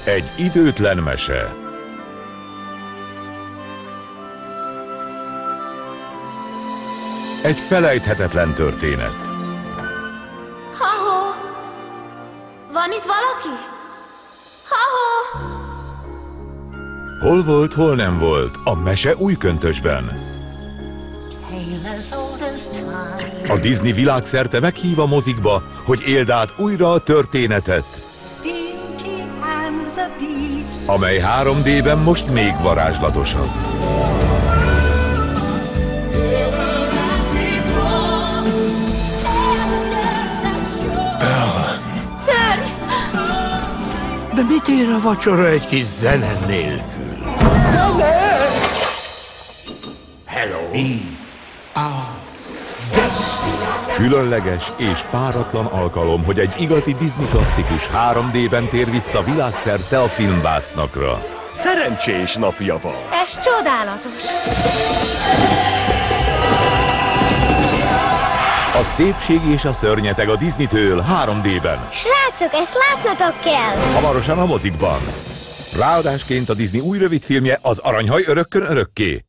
Egy időtlen mese. Egy felejthetetlen történet. Ha-ho! Van itt valaki? Ha-ho! Hol volt, hol nem volt, a mese új köntösben. A Disney világszerte meghív a mozikba, hogy éld át újra a történetet, amely 3D-ben most még varázslatosabb. Szörny! De mit ér a vacsora egy kis zene nélkül? Zene! Hello! Különleges és páratlan alkalom, hogy egy igazi Disney klasszikus 3D-ben tér vissza világszerte a filmbásznakra. Szerencsés napja van. Ez csodálatos! A szépség és a szörnyeteg a Disney-től 3D-ben. Srácok, ezt látnotok kell! Hamarosan a mozikban. Ráadásként a Disney új rövidfilmje, az Aranyhaj örökkön örökké.